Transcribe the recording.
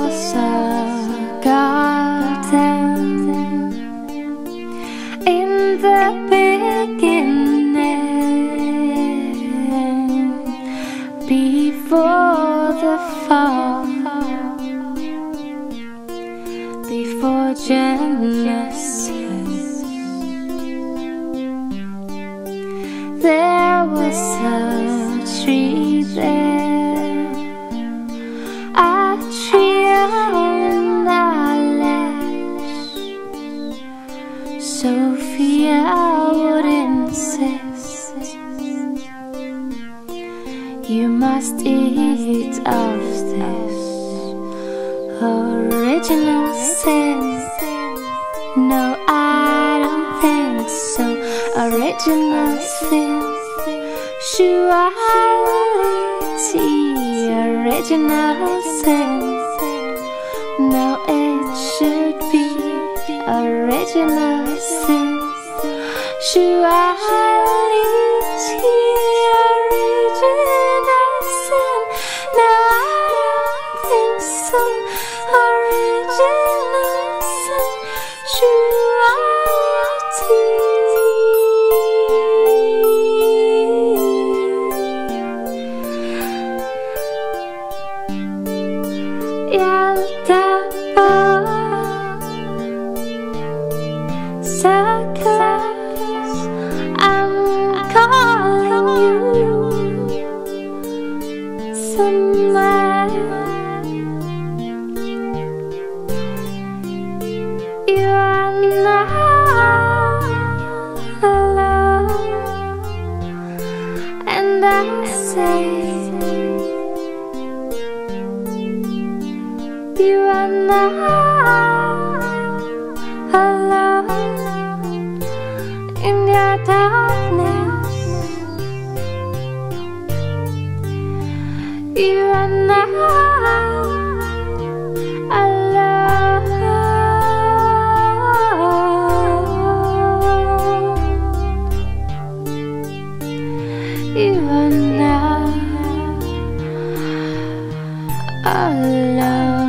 was a garden in the beginning, before the fall, before Genesis. There was a tree there, a tree on knowledge. Sophia would insist, you must eat of this original sin. No, I don't think so. Original sin, sexuality, original sin. No, it should be original sin, sexuality, original sin. No, I don't think so. Original sin, sexuality. Circus, I'm calling you somewhere. You are not alone, and I say you are not alone in your darkness. You are not alone. You are not alone.